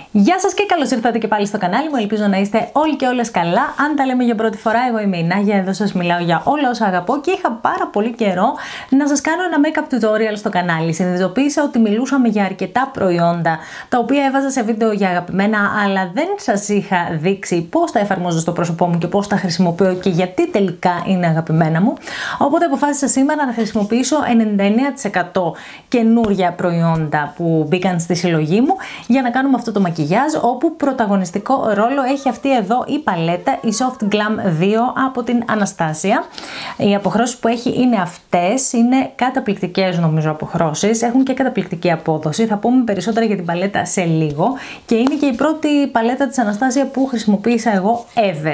Γεια σας και καλώς ήρθατε και πάλι στο κανάλι μου. Ελπίζω να είστε όλοι και όλες καλά. Αν τα λέμε για πρώτη φορά, εγώ είμαι η Νάγια, εδώ σας μιλάω για όλα όσα αγαπώ και είχα πάρα πολύ καιρό να σας κάνω ένα make-up tutorial στο κανάλι. Συνειδητοποίησα ότι μιλούσαμε για αρκετά προϊόντα τα οποία έβαζα σε βίντεο για αγαπημένα, αλλά δεν σας είχα δείξει πώς τα εφαρμόζω στο πρόσωπό μου και πώς τα χρησιμοποιώ και γιατί τελικά είναι αγαπημένα μου. Οπότε αποφάσισα σήμερα να χρησιμοποιήσω 99% καινούρια προϊόντα που μπήκαν στη συλλογή μου για να κάνουμε αυτό το μακιγιάζ, όπου πρωταγωνιστικό ρόλο έχει αυτή εδώ η παλέτα, η Soft Glam 2 από την Αναστάσια. Οι αποχρώσεις που έχει είναι αυτές, είναι καταπληκτικές νομίζω αποχρώσεις, έχουν και καταπληκτική απόδοση. Θα πούμε περισσότερα για την παλέτα σε λίγο και είναι και η πρώτη παλέτα της Αναστάσια που χρησιμοποίησα εγώ ever.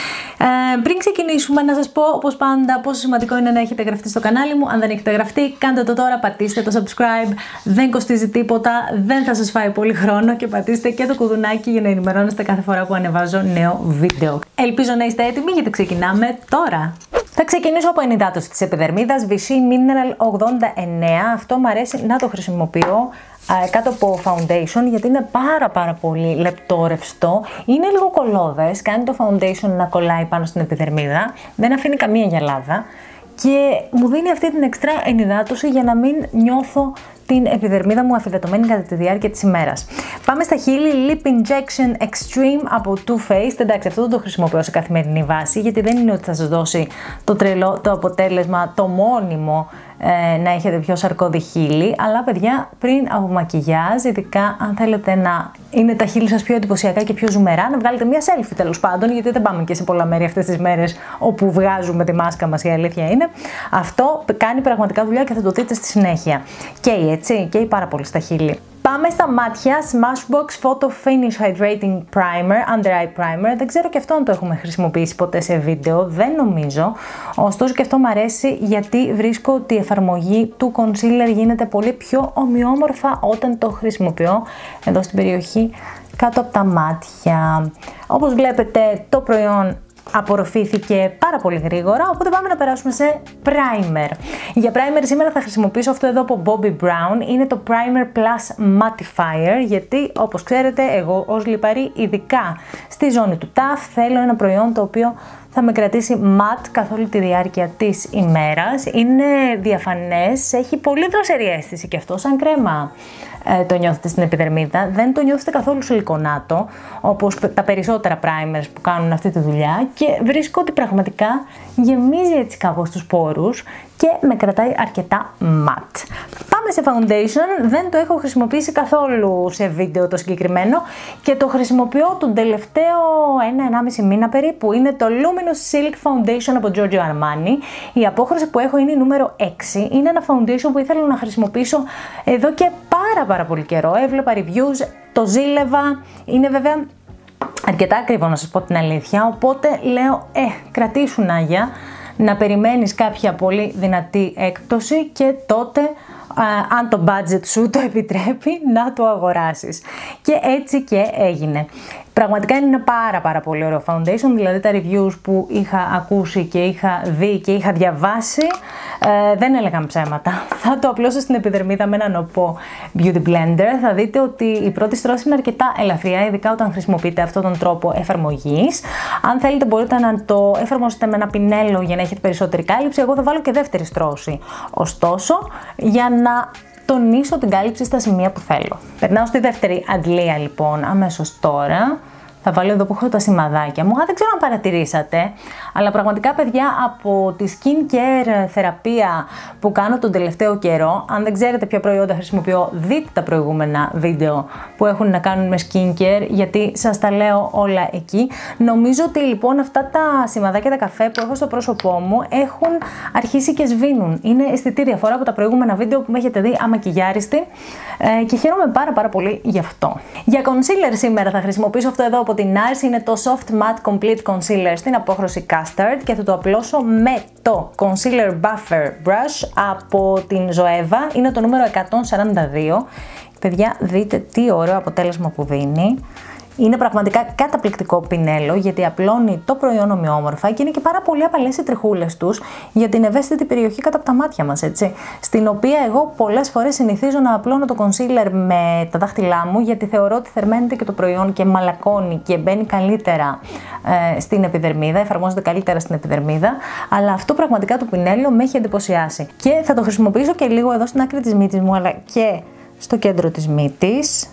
Πριν ξεκινήσουμε, να σας πω όπως πάντα πόσο σημαντικό είναι να έχετε γραφτεί στο κανάλι μου. Αν δεν έχετε γραφτεί, κάντε το τώρα, πατήστε το subscribe, δεν κοστίζει τίποτα, δεν θα σας φάει πολύ χρόνο και πατήστε και το κουδουνάκι για να ενημερώνεστε κάθε φορά που ανεβάζω νέο βίντεο. Ελπίζω να είστε έτοιμοι γιατί ξεκινάμε τώρα. Θα ξεκινήσω από ενυδάτωση της επιδερμίδας, Vichy Mineral 89, αυτό μου αρέσει να το χρησιμοποιώ κάτω από foundation γιατί είναι πάρα πολύ λεπτό ρευστό, είναι λίγο κολλώδες, κάνει το foundation να κολλάει πάνω στην επιδερμίδα, δεν αφήνει καμία γυαλάδα και μου δίνει αυτή την εξτρά ενυδάτωση για να μην νιώθω την επιδερμίδα μου αφυδατωμένη κατά τη διάρκεια της ημέρας. Πάμε στα χείλη, Lip Injection Extreme από Too Faced. Εντάξει, αυτό δεν το χρησιμοποιώ σε καθημερινή βάση γιατί δεν είναι ότι θα σας δώσει το τρελό, το αποτέλεσμα, το μόνιμο να έχετε πιο σαρκώδη χείλη, αλλά παιδιά, πριν από μακιγιάζ, ειδικά αν θέλετε να είναι τα χείλη σας πιο εντυπωσιακά και πιο ζουμερά, να βγάλετε μια selfie τέλος πάντων, γιατί δεν πάμε και σε πολλά μέρη αυτές τις μέρες όπου βγάζουμε τη μάσκα μας, η αλήθεια είναι. Αυτό κάνει πραγματικά δουλειά και θα το δείτε στη συνέχεια. Καίει έτσι, καίει πάρα πολύ στα χείλη. Πάμε στα μάτια, Smashbox Photo Finish Hydrating Primer, Under Eye Primer. Δεν ξέρω και αυτό αν το έχουμε χρησιμοποιήσει ποτέ σε βίντεο, δεν νομίζω. Ωστόσο και αυτό μου αρέσει γιατί βρίσκω ότι η εφαρμογή του concealer γίνεται πολύ πιο ομοιόμορφα όταν το χρησιμοποιώ εδώ στην περιοχή κάτω από τα μάτια. Όπως βλέπετε το προϊόν απορροφήθηκε πάρα πολύ γρήγορα, οπότε πάμε να περάσουμε σε primer. Για primer σήμερα θα χρησιμοποιήσω αυτό εδώ από Bobbi Brown, είναι το Primer Plus Mattifier, γιατί όπως ξέρετε εγώ ως λιπαρή, ειδικά στη ζώνη του ταφ, θέλω ένα προϊόν το οποίο θα με κρατήσει matte καθ' όλη τη διάρκεια της ημέρας. Είναι διαφανές, έχει πολύ δροσερή αίσθηση και αυτό σαν κρέμα. Το νιώθετε στην επιδερμίδα, δεν το νιώθετε καθόλου σιλικονάτο όπως τα περισσότερα primers που κάνουν αυτή τη δουλειά και βρίσκω ότι πραγματικά γεμίζει έτσι κάπως τους πόρους και με κρατάει αρκετά matte. Πάμε σε foundation, δεν το έχω χρησιμοποιήσει καθόλου σε βίντεο το συγκεκριμένο και το χρησιμοποιώ τον τελευταίο 1-1,5 μήνα περίπου. Είναι το Luminous Silk Foundation από Giorgio Armani. Η απόχρωση που έχω είναι η νούμερο 6. Είναι ένα foundation που ήθελα να χρησιμοποιήσω εδώ και πάρα πολύ καιρό. Έβλεπα reviews, το ζήλευα, είναι βέβαια αρκετά ακριβό να σας πω την αλήθεια, οπότε λέω κρατήσου Νάγια, να περιμένεις κάποια πολύ δυνατή έκπτωση και τότε αν το budget σου το επιτρέπει να το αγοράσεις. Και έτσι και έγινε. Πραγματικά είναι ένα πάρα πολύ ωραίο foundation, δηλαδή τα reviews που είχα ακούσει και είχα δει και είχα διαβάσει δεν έλεγαν ψέματα. Θα το απλώσω στην επιδερμίδα με έναν οπό Beauty Blender. Θα δείτε ότι η πρώτη στρώση είναι αρκετά ελαφριά, ειδικά όταν χρησιμοποιείτε αυτόν τον τρόπο εφαρμογής. Αν θέλετε μπορείτε να το εφαρμόσετε με ένα πινέλο για να έχετε περισσότερη κάλυψη. Εγώ θα βάλω και δεύτερη στρώση. Ωστόσο, για να τονίσω την κάλυψη στα σημεία που θέλω. Περνάω στη δεύτερη αντλία λοιπόν αμέσως τώρα. Θα βάλω εδώ που έχω τα σημαδάκια μου. Δεν ξέρω αν παρατηρήσατε, αλλά πραγματικά παιδιά από τη skincare θεραπεία που κάνω τον τελευταίο καιρό, αν δεν ξέρετε ποια προϊόντα χρησιμοποιώ, δείτε τα προηγούμενα βίντεο που έχουν να κάνουν με skincare, γιατί σας τα λέω όλα εκεί. Νομίζω ότι λοιπόν αυτά τα σημαδάκια, τα καφέ που έχω στο πρόσωπό μου έχουν αρχίσει και σβήνουν. Είναι αισθητή διαφορά από τα προηγούμενα βίντεο που με έχετε δει αμακιγιάριστη και χαίρομαι πάρα πολύ γι' αυτό. Για concealer σήμερα θα χρησιμοποιήσω αυτό εδώ από την NARS, είναι το Soft Matte Complete Concealer στην απόχρωση Custard και θα το απλώσω με το Concealer Buffer Brush από την Zoeva, είναι το νούμερο 142. Παιδιά, δείτε τι ωραίο αποτέλεσμα που δίνει. Είναι πραγματικά καταπληκτικό πινέλο γιατί απλώνει το προϊόν ομοιόμορφα και είναι και πάρα πολύ απαλές οι τριχούλες τους για την ευαίσθητη περιοχή κάτω από τα μάτια μας, έτσι. Στην οποία εγώ πολλές φορές συνηθίζω να απλώνω το concealer με τα δάχτυλά μου γιατί θεωρώ ότι θερμαίνεται και το προϊόν και μαλακώνει και μπαίνει καλύτερα στην επιδερμίδα, εφαρμόζεται καλύτερα στην επιδερμίδα. Αλλά αυτό πραγματικά το πινέλο με έχει εντυπωσιάσει. Και θα το χρησιμοποιήσω και λίγο εδώ στην άκρη της μύτης μου, αλλά και στο κέντρο της μύτης.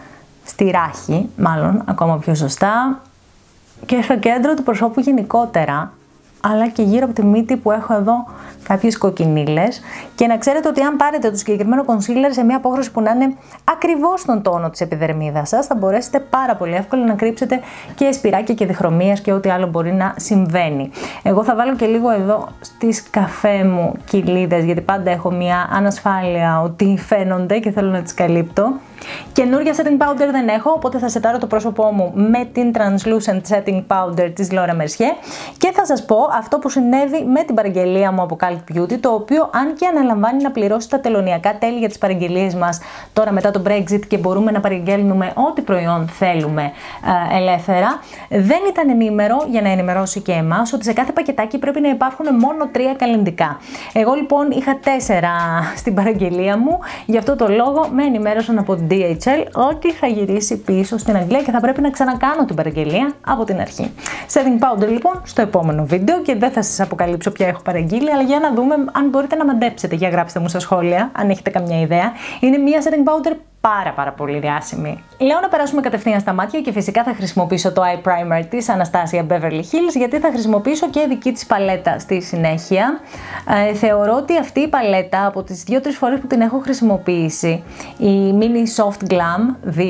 Στη ράχη, μάλλον, ακόμα πιο σωστά, και στο κέντρο του προσώπου γενικότερα, αλλά και γύρω από τη μύτη που έχω εδώ κάποιες κοκκινίλες. Και να ξέρετε ότι αν πάρετε το συγκεκριμένο concealer σε μια απόχρωση που να είναι ακριβώς στον τόνο της επιδερμίδας σας, θα μπορέσετε πάρα πολύ εύκολα να κρύψετε και σπυράκια και διχρωμίες και ό,τι άλλο μπορεί να συμβαίνει. Εγώ θα βάλω και λίγο εδώ στις καφέ μου κοιλίδες, γιατί πάντα έχω μια ανασφάλεια ότι φαίνονται και θέλω να τις καλύπτω. Καινούργια setting powder δεν έχω, οπότε θα σετάρω το πρόσωπό μου με την Translucent Setting Powder της Laura Mercier και θα σας πω αυτό που συνέβη με την παραγγελία μου από Cult Beauty, το οποίο αν και αναλαμβάνει να πληρώσει τα τελωνειακά τέλη για τις παραγγελίες μας τώρα μετά το Brexit και μπορούμε να παραγγέλνουμε ό,τι προϊόν θέλουμε ελεύθερα, δεν ήταν ενήμερο για να ενημερώσει και εμάς ότι σε κάθε πακετάκι πρέπει να υπάρχουν μόνο 3 καλλυντικά. Εγώ λοιπόν είχα 4 στην παραγγελία μου, γι' αυτό το λόγο με ενημέρωσαν από την DHL ότι θα γυρίσει πίσω στην Αγγλία και θα πρέπει να ξανακάνω την παραγγελία από την αρχή. Setting powder λοιπόν στο επόμενο βίντεο και δεν θα σας αποκαλύψω ποια έχω παραγγείλει, αλλά για να δούμε αν μπορείτε να μαντέψετε. Για γράψτε μου στα σχόλια αν έχετε καμιά ιδέα. Είναι μια setting powder πάρα πολύ διάσημη. Λέω να περάσουμε κατευθείαν στα μάτια και φυσικά θα χρησιμοποιήσω το eye primer της Anastasia Beverly Hills γιατί θα χρησιμοποιήσω και δική της παλέτα στη συνέχεια. Θεωρώ ότι αυτή η παλέτα από τις 2-3 φορές που την έχω χρησιμοποιήσει, η Mini Soft Glam 2,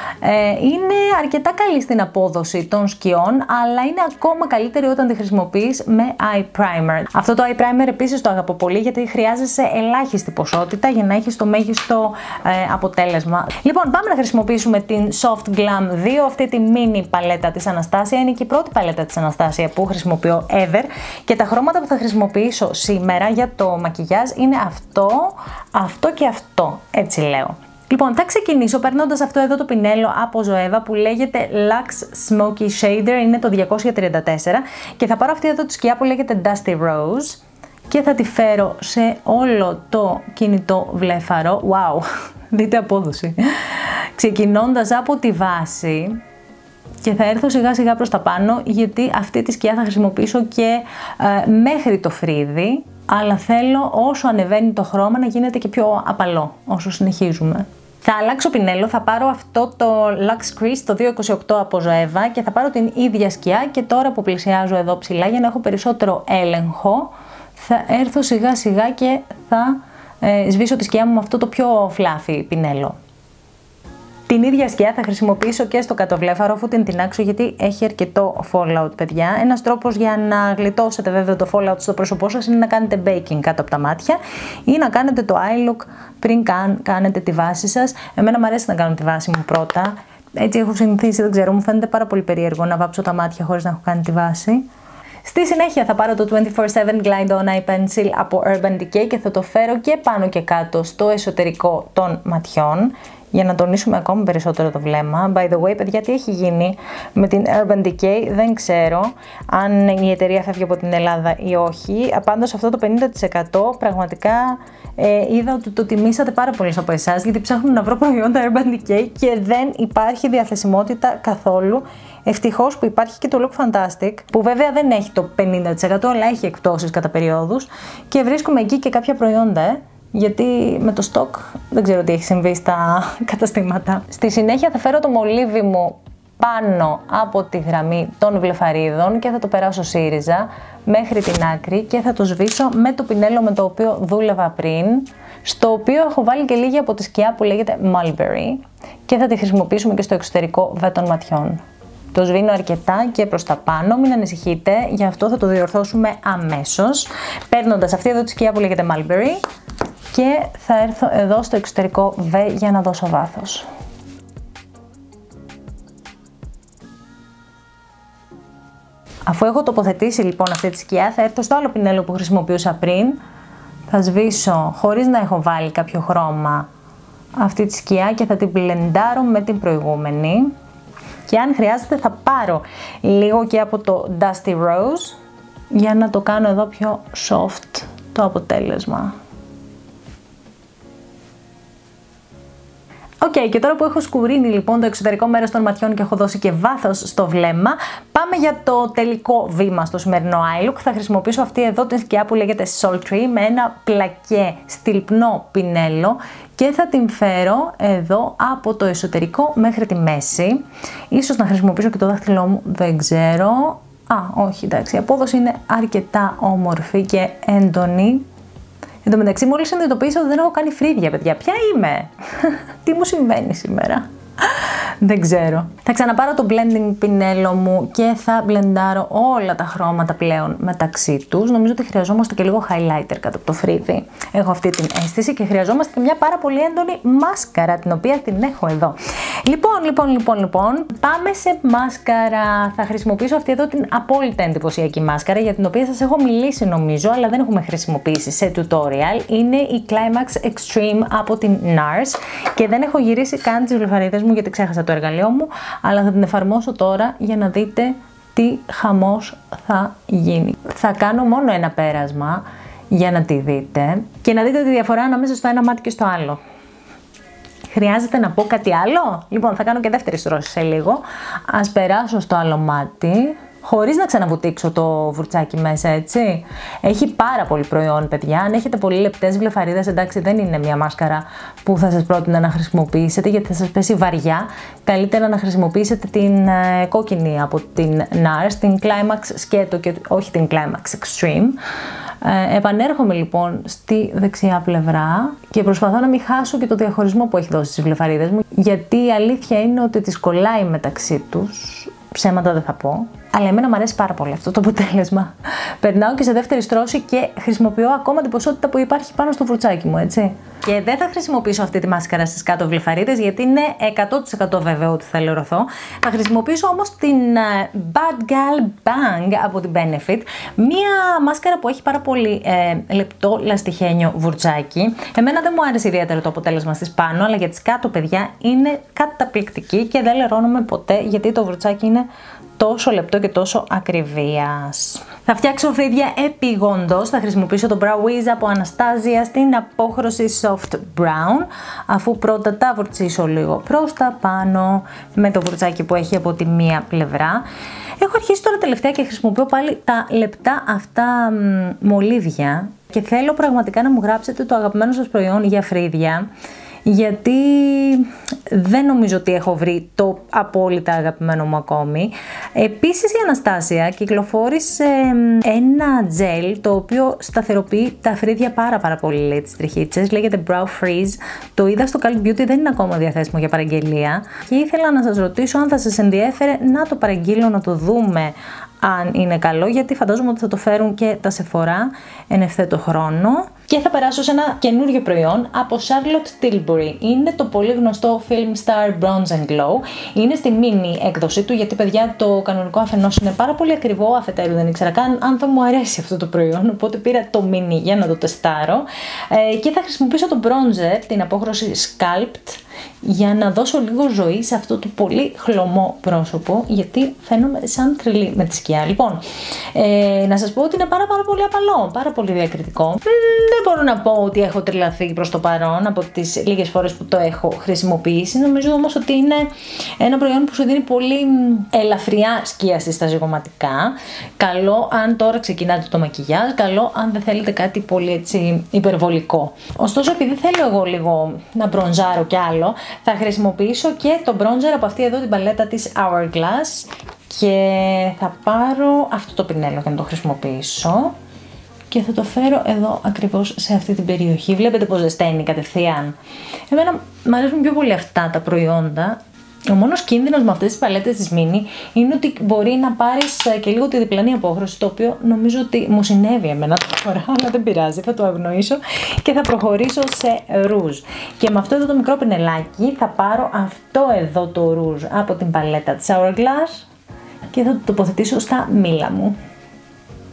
είναι αρκετά καλή στην απόδοση των σκιών, αλλά είναι ακόμα καλύτερη όταν τη χρησιμοποιείς με eye primer. Αυτό το eye primer επίσης το αγαπώ πολύ γιατί χρειάζεσαι ελάχιστη ποσότητα για να έχεις το μέγιστο αποτέλεσμα. Λοιπόν, πάμε να χρησιμοποιήσουμε την Soft Glam 2, αυτή τη mini παλέτα της Anastasia. Είναι και η πρώτη παλέτα της Anastasia που χρησιμοποιώ ever και τα χρώματα που θα χρησιμοποιήσω σήμερα για το μακιγιάζ είναι αυτό και αυτό, έτσι λέω. Λοιπόν, θα ξεκινήσω παίρνοντας αυτό εδώ το πινέλο από Zoeva που λέγεται Luxe Smoky Shader, είναι το 234 και θα πάρω αυτή εδώ τη σκιά που λέγεται Dusty Rose και θα τη φέρω σε όλο το κινητό βλέφαρο. Wow! Δείτε απόδοση. Ξεκινώντας από τη βάση και θα έρθω σιγά σιγά προς τα πάνω γιατί αυτή τη σκιά θα χρησιμοποιήσω και μέχρι το φρύδι, αλλά θέλω όσο ανεβαίνει το χρώμα να γίνεται και πιο απαλό όσο συνεχίζουμε. Θα αλλάξω πινέλο, θα πάρω αυτό το Luxe Crease το 228 από Zoeva και θα πάρω την ίδια σκιά και τώρα που πλησιάζω εδώ ψηλά για να έχω περισσότερο έλεγχο θα έρθω σιγά σιγά και θα σβήσω τη σκιά μου με αυτό το πιο fluffy πινέλο. Την ίδια σκιά θα χρησιμοποιήσω και στο κατοβλέφαρο αφού την τεινάξω γιατί έχει αρκετό fallout, παιδιά. Ένας τρόπος για να γλιτώσετε βέβαια το fallout στο πρόσωπό σας είναι να κάνετε baking κάτω από τα μάτια ή να κάνετε το eye look πριν κάνετε τη βάση σας. Εμένα μου αρέσει να κάνω τη βάση μου πρώτα. Έτσι έχω συνηθίσει, δεν ξέρω, μου φαίνεται πάρα πολύ περίεργο να βάψω τα μάτια χωρίς να έχω κάνει τη βάση. Στη συνέχεια θα πάρω το 24/7 Glide On Eye Pencil από Urban Decay και θα το φέρω και πάνω και κάτω στο εσωτερικό των ματιών για να τονίσουμε ακόμη περισσότερο το βλέμμα. By the way, παιδιά, τι έχει γίνει με την Urban Decay, δεν ξέρω αν η εταιρεία φεύγει από την Ελλάδα ή όχι. Πάντως αυτό το 50% πραγματικά είδα ότι το τιμήσατε πάρα πολύ από εσάς γιατί ψάχνω να βρω προϊόντα Urban Decay και δεν υπάρχει διαθεσιμότητα καθόλου. Ευτυχώς που υπάρχει και το Look Fantastic, που βέβαια δεν έχει το 50% αλλά έχει εκπτώσεις κατά περιόδους και βρίσκουμε εκεί και κάποια προϊόντα, γιατί με το stock δεν ξέρω τι έχει συμβεί στα καταστήματα. Στη συνέχεια θα φέρω το μολύβι μου πάνω από τη γραμμή των βλεφαρίδων και θα το περάσω σύριζα μέχρι την άκρη και θα το σβήσω με το πινέλο με το οποίο δούλευα πριν, στο οποίο έχω βάλει και λίγη από τη σκιά που λέγεται Mulberry και θα τη χρησιμοποιήσουμε και στο εξωτερικό β' των ματιών. Το σβήνω αρκετά και προς τα πάνω, μην ανησυχείτε, γι' αυτό θα το διορθώσουμε αμέσως, παίρνοντας αυτή εδώ τη σκιά που λέγεται Mulberry και θα έρθω εδώ στο εξωτερικό β για να δώσω βάθος. Αφού έχω τοποθετήσει λοιπόν αυτή τη σκιά, θα έρθω στο άλλο πινέλο που χρησιμοποιούσα πριν, θα σβήσω χωρίς να έχω βάλει κάποιο χρώμα αυτή τη σκιά και θα την μπλεντάρω με την προηγούμενη. Και αν χρειάζεται θα πάρω λίγο και από το Dusty Rose για να το κάνω εδώ πιο soft το αποτέλεσμα. Οκ, και τώρα που έχω σκουρίνει λοιπόν το εξωτερικό μέρος των ματιών και έχω δώσει και βάθος στο βλέμμα, πάμε για το τελικό βήμα στο σημερινό eye look. Θα χρησιμοποιήσω αυτή εδώ την σκιά που λέγεται Sultry με ένα πλακέ στυλπνό πινέλο και θα την φέρω εδώ από το εσωτερικό μέχρι τη μέση. Ίσως να χρησιμοποιήσω και το δάχτυλό μου, δεν ξέρω. Όχι, εντάξει, η απόδοση είναι αρκετά όμορφη και έντονη. Εν τω μεταξύ, μόλις συνειδητοποίησα ότι δεν έχω κάνει φρύδια, παιδιά. Ποια είμαι? Τι μου συμβαίνει σήμερα? Δεν ξέρω. Θα ξαναπάρω το blending πινέλο μου και θα μπλεντάρω όλα τα χρώματα πλέον μεταξύ τους. Νομίζω ότι χρειαζόμαστε και λίγο highlighter κάτω από το φρύδι. Έχω αυτή την αίσθηση και χρειαζόμαστε και μια πάρα πολύ έντονη μάσκαρα, την οποία την έχω εδώ. Λοιπόν, πάμε σε μάσκαρα. Θα χρησιμοποιήσω αυτή εδώ την απόλυτα εντυπωσιακή μάσκαρα, για την οποία σας έχω μιλήσει νομίζω, αλλά δεν έχουμε χρησιμοποιήσει σε tutorial. Είναι η Climax Extreme από την NARS και δεν έχω γυρίσει καν τις βλεφαρίδες μου γιατί ξέχασα το εργαλείο μου, αλλά θα την εφαρμόσω τώρα για να δείτε τι χαμός θα γίνει. Θα κάνω μόνο ένα πέρασμα για να τη δείτε και να δείτε τη διαφορά ανάμεσα στο ένα μάτι και στο άλλο. Χρειάζεται να πω κάτι άλλο? Λοιπόν, θα κάνω και δεύτερη στρώση σε λίγο. Ας περάσω στο άλλο μάτι, χωρίς να ξαναβουτήξω το βουρτσάκι μέσα, έτσι. Έχει πάρα πολύ προϊόν, παιδιά. Αν έχετε πολύ λεπτές βλεφαρίδες, εντάξει, δεν είναι μια μάσκαρα που θα σας πρότεινα να χρησιμοποιήσετε, γιατί θα σας πέσει βαριά. Καλύτερα να χρησιμοποιήσετε την κόκκινη από την NARS, την Climax Σκέτο και όχι την Climax Extreme. Επανέρχομαι λοιπόν στη δεξιά πλευρά και προσπαθώ να μην χάσω και το διαχωρισμό που έχει δώσει στις βλεφαρίδες μου, γιατί η αλήθεια είναι ότι τις κολλάει μεταξύ τους. Ψέματα δεν θα πω, αλλά εμένα μου αρέσει πάρα πολύ αυτό το αποτέλεσμα. Περνάω και σε δεύτερη στρώση και χρησιμοποιώ ακόμα την ποσότητα που υπάρχει πάνω στο βουρτσάκι μου, έτσι. Και δεν θα χρησιμοποιήσω αυτή τη μάσκαρα στις κάτω βλεφαρίδες, γιατί είναι 100% βέβαιο ότι θα λερωθώ. Θα χρησιμοποιήσω όμως την Bad Gal Bang από την Benefit, μία μάσκαρα που έχει πάρα πολύ λεπτό λαστιχένιο βουρτσάκι. Εμένα δεν μου άρεσε ιδιαίτερα το αποτέλεσμα στις πάνω, αλλά για τις κάτω, παιδιά, είναι καταπληκτική και δεν λερώνομαι ποτέ, γιατί το βουρτσάκι είναι τόσο λεπτό και τόσο ακριβίας. Θα φτιάξω φρύδια επιγόντως. Θα χρησιμοποιήσω το Brow Wiz από Anastasia στην απόχρωση Soft Brown, αφού πρώτα τα βουρτσίσω λίγο προς τα πάνω με το βουρτσάκι που έχει από τη μία πλευρά. Έχω αρχίσει τώρα τελευταία και χρησιμοποιώ πάλι τα λεπτά αυτά μολύβια και θέλω πραγματικά να μου γράψετε το αγαπημένο σας προϊόν για φρύδια, γιατί δεν νομίζω ότι έχω βρει το απόλυτα αγαπημένο μου ακόμη. Επίσης η Anastasia κυκλοφόρησε ένα τζέλ το οποίο σταθεροποιεί τα φρύδια πάρα πολύ, λέει, τις τριχίτσες. Λέγεται Brow Freeze. Το είδα στο Cult Beauty, δεν είναι ακόμα διαθέσιμο για παραγγελία και ήθελα να σας ρωτήσω αν θα σας ενδιέφερε να το παραγγείλω, να το δούμε αν είναι καλό, γιατί φαντάζομαι ότι θα το φέρουν και τα Sephora εν ευθέτω χρόνο. Και θα περάσω σε ένα καινούριο προϊόν από Charlotte Tilbury. Είναι το πολύ γνωστό Film Star Bronze and Glow. Είναι στη mini έκδοσή του, γιατί παιδιά το κανονικό αφενός είναι πάρα πολύ ακριβό, αφετέρου δεν ήξερα καν αν θα μου αρέσει αυτό το προϊόν, οπότε πήρα το mini για να το τεστάρω. Και θα χρησιμοποιήσω το bronzer, την απόχρωση Sculpt, για να δώσω λίγο ζωή σε αυτό το πολύ χλωμό πρόσωπο, γιατί φαίνομαι σαν τρελή με τη σκιά. Λοιπόν, να σας πω ότι είναι πάρα πολύ απαλό, πάρα πολύ διακριτικό. Δεν μπορώ να πω ότι έχω τρελαθεί προς το παρόν από τις λίγες φορές που το έχω χρησιμοποιήσει. Νομίζω όμως ότι είναι ένα προϊόν που σου δίνει πολύ ελαφριά σκίαση στα ζυγωματικά. Καλό αν τώρα ξεκινάτε το μακιγιάζ, καλό αν δεν θέλετε κάτι πολύ έτσι υπερβολικό. Ωστόσο, επειδή θέλω εγώ λίγο να μπρονζάρω κι άλλο, θα χρησιμοποιήσω και το bronzer από αυτή εδώ την παλέτα της Hourglass και θα πάρω αυτό το πινέλο για να το χρησιμοποιήσω και θα το φέρω εδώ ακριβώς σε αυτή την περιοχή. Βλέπετε πως ζεσταίνει κατευθείαν. Εμένα μου αρέσουν πιο πολύ αυτά τα προϊόντα. Ο μόνος κίνδυνος με αυτές τις παλέτες της Mini είναι ότι μπορεί να πάρεις και λίγο τη διπλανή απόχρωση, το οποίο νομίζω ότι μου συνέβη εμένα τώρα, αλλά δεν πειράζει, θα το αγνοήσω και θα προχωρήσω σε ρούζ. Και με αυτό εδώ το μικρό πινελάκι θα πάρω αυτό εδώ το ρούζ από την παλέτα της Hourglass και θα το τοποθετήσω στα μήλα μου.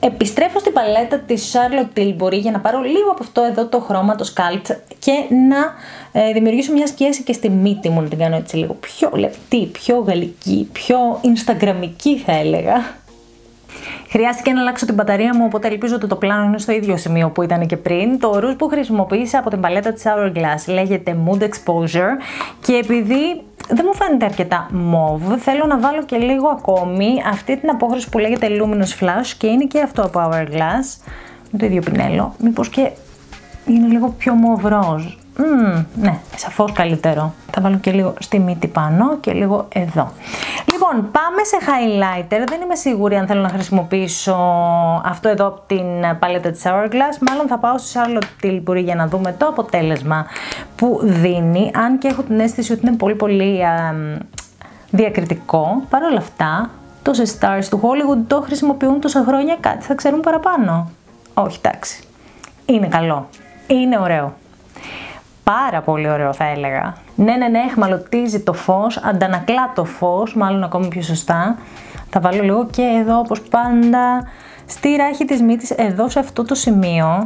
Επιστρέφω στην παλέτα της Charlotte Tilbury για να πάρω λίγο από αυτό εδώ το χρώμα, το Sculpt, και να δημιουργήσω μια σκίαση και στη μύτη μου, να την κάνω έτσι λίγο πιο λεπτή, πιο γαλλική, πιο instagramική θα έλεγα. Χρειάστηκε να αλλάξω την μπαταρία μου, οπότε ελπίζω ότι το πλάνο είναι στο ίδιο σημείο που ήταν και πριν. Το ρούζ που χρησιμοποίησα από την παλέτα της Hourglass λέγεται Mood Exposure και επειδή δεν μου φαίνεται αρκετά mauve, θέλω να βάλω και λίγο ακόμη αυτή την απόχρωση που λέγεται Luminous Flash και είναι και αυτό από Hourglass, με το ίδιο πινέλο. Μήπως και είναι λίγο πιο mauve rose. Ναι, σαφώς καλύτερο. Θα βάλω και λίγο στη μύτη πάνω και λίγο εδώ. Λοιπόν, πάμε σε highlighter. Δεν είμαι σίγουρη αν θέλω να χρησιμοποιήσω αυτό εδώ από την παλέτα της Hourglass. Μάλλον θα πάω στη Charlotte Tilbury για να δούμε το αποτέλεσμα που δίνει. Αν και έχω την αίσθηση ότι είναι πολύ διακριτικό. Παρ' όλα αυτά, τόσες stars του Hollywood το χρησιμοποιούν τόσα χρόνια, κάτι θα ξέρουν παραπάνω. Όχι, εντάξει. Είναι καλό. Είναι ωραίο. Πάρα πολύ ωραίο θα έλεγα. Ναι, εχμαλωτίζει το φως, αντανακλά το φως, μάλλον ακόμη πιο σωστά. Θα βάλω λίγο και εδώ όπως πάντα, στη ράχη της μύτης, εδώ σε αυτό το σημείο.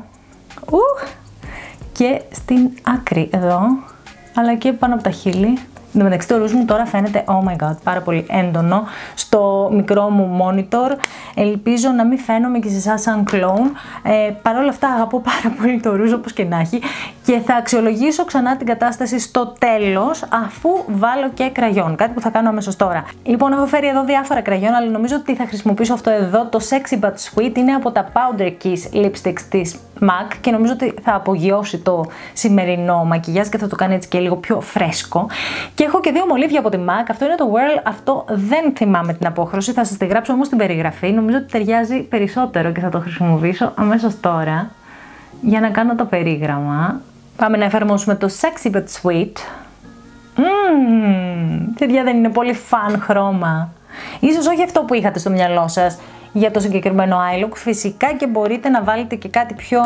Και στην άκρη εδώ, αλλά και πάνω από τα χείλη. Εν τω μεταξύ το ρούζ μου τώρα φαίνεται, oh my god, πάρα πολύ έντονο στο μικρό μου monitor. Ελπίζω να μην φαίνομαι και σε εσάς σαν κλόουν. Παρ' όλα αυτά αγαπώ πάρα πολύ το ρούζ όπως και να έχει και θα αξιολογήσω ξανά την κατάσταση στο τέλος αφού βάλω και κραγιόν, κάτι που θα κάνω αμέσως τώρα. Λοιπόν, έχω φέρει εδώ διάφορα κραγιόν, αλλά νομίζω ότι θα χρησιμοποιήσω αυτό εδώ, το Sexy But Sweet, είναι από τα Powder Kiss lipsticks της MAC και νομίζω ότι θα απογειώσει το σημερινό μακιγιάζ και θα το κάνει έτσι και λίγο πιο φρέσκο. Και έχω και δύο μολύβια από τη MAC, αυτό είναι το Whirl, αυτό δεν θυμάμαι την απόχρωση, θα σας τη γράψω όμως στην περιγραφή, νομίζω ότι ταιριάζει περισσότερο και θα το χρησιμοποιήσω αμέσως τώρα για να κάνω το περίγραμμα. Πάμε να εφαρμόσουμε το Sexy But Sweet. Παιδιά, δεν είναι πολύ φαν χρώμα. Ίσως όχι αυτό που είχατε στο μυαλό σας για το συγκεκριμένο eye look. Φυσικά και μπορείτε να βάλετε και κάτι πιο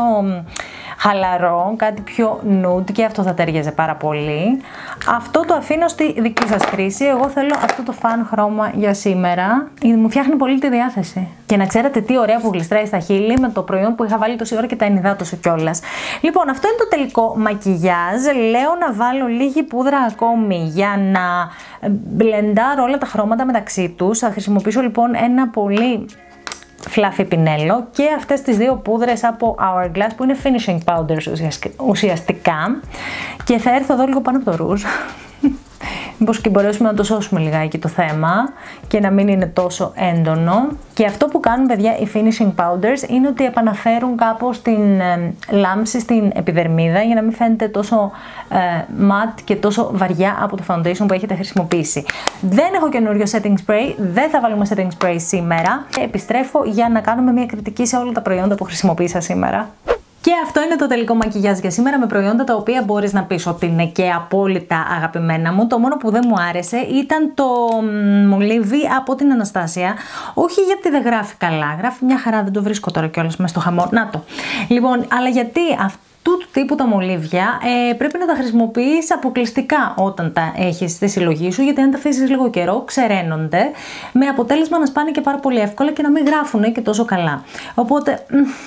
χαλαρό, κάτι πιο nude και αυτό θα ταιριάζει πάρα πολύ. Αυτό το αφήνω στη δική σας χρήση. Εγώ θέλω αυτό το φαν χρώμα για σήμερα. Μου φτιάχνει πολύ τη διάθεση. Και να ξέρετε τι ωραία που γλιστράει στα χείλη με το προϊόν που είχα βάλει τόση ώρα και τα ενυδάτωσε κιόλας. Λοιπόν, αυτό είναι το τελικό μακιγιάζ. Λέω να βάλω λίγη πούδρα ακόμη για να μπλεντάρω όλα τα χρώματα μεταξύ τους. Θα χρησιμοποιήσω λοιπόν ένα πολύ fluffy πινέλο και αυτές τις δύο πούδρες από Hourglass που είναι finishing powders ουσιαστικά και θα έρθω εδώ λίγο πάνω από το ρούζ. Μήπως και μπορέσουμε να το σώσουμε λιγάκι το θέμα και να μην είναι τόσο έντονο. Και αυτό που κάνουν, παιδιά, οι finishing powders είναι ότι επαναφέρουν κάπως την λάμψη στην επιδερμίδα για να μην φαίνεται τόσο matte και τόσο βαριά από το foundation που έχετε χρησιμοποιήσει. Δεν έχω καινούριο setting spray, δεν θα βάλουμε setting spray σήμερα. Επιστρέφω για να κάνουμε μια κριτική σε όλα τα προϊόντα που χρησιμοποίησα σήμερα. Και αυτό είναι το τελικό μακιγιάζ για σήμερα με προϊόντα τα οποία μπορείς να πεις ότι είναι και απόλυτα αγαπημένα μου. Το μόνο που δεν μου άρεσε ήταν το μολύβι από την Αναστάσια. Όχι γιατί δεν γράφει καλά, γράφει μια χαρά, δεν το βρίσκω τώρα κιόλας μέσα στο χαμό. Να το. Λοιπόν, αλλά γιατί αυτού του τύπου τα μολύβια πρέπει να τα χρησιμοποιείς αποκλειστικά όταν τα έχεις στη συλλογή σου, γιατί αν τα αφήσεις λίγο καιρό ξεραίνονται, με αποτέλεσμα να σπάνε και πάρα πολύ εύκολα και να μην γράφουν και τόσο καλά. Οπότε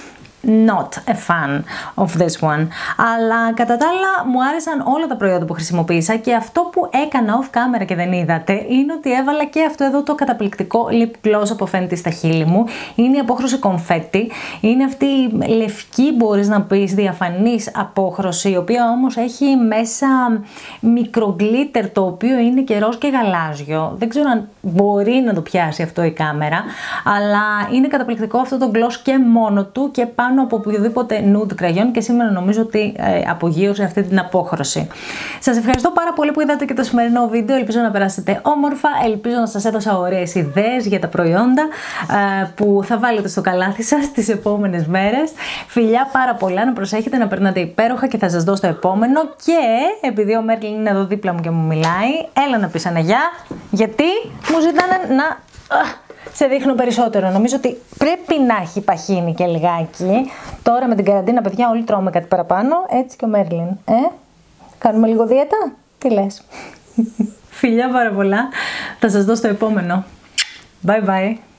not a fan of this one. Αλλά κατά τα άλλα μου άρεσαν όλα τα προϊόντα που χρησιμοποίησα και αυτό που έκανα off camera και δεν είδατε είναι ότι έβαλα και αυτό εδώ το καταπληκτικό lip gloss από Fenty στα χείλη μου. Είναι η απόχρωση confetti. Είναι αυτή η λευκή, μπορείς να πεις, διαφανής απόχρωση, η οποία όμως έχει μέσα μικρογκλίτερ το οποίο είναι και ροζ και γαλάζιο. Δεν ξέρω αν μπορεί να το πιάσει αυτό η κάμερα, αλλά είναι καταπληκτικό αυτό το gloss και μόνο του και πάνω από οποιοδήποτε nude κραγιόν και σήμερα νομίζω ότι απογείωσε αυτή την απόχρωση. Σας ευχαριστώ πάρα πολύ που είδατε και το σημερινό βίντεο. Ελπίζω να περάσετε όμορφα, ελπίζω να σας έδωσα ωραίες ιδέες για τα προϊόντα που θα βάλετε στο καλάθι σας τις επόμενες μέρες. Φιλιά πάρα πολλά, να προσέχετε, να περνάτε υπέροχα και θα σας δω στο επόμενο. Και επειδή ο Μέρλιν είναι εδώ δίπλα μου και μου μιλάει, έλα να πεις ένα γεια, γιατί μου ζητάνε να σε δείχνω περισσότερο. Νομίζω ότι πρέπει να έχει παχύνει και λιγάκι. Τώρα με την καραντίνα, παιδιά, όλοι τρώμε κάτι παραπάνω. Έτσι και ο Μέρλιν. Κάνουμε λίγο δίαιτα. Τι λες? Φιλιά πάρα πολλά. Θα σας δω στο επόμενο. Bye bye.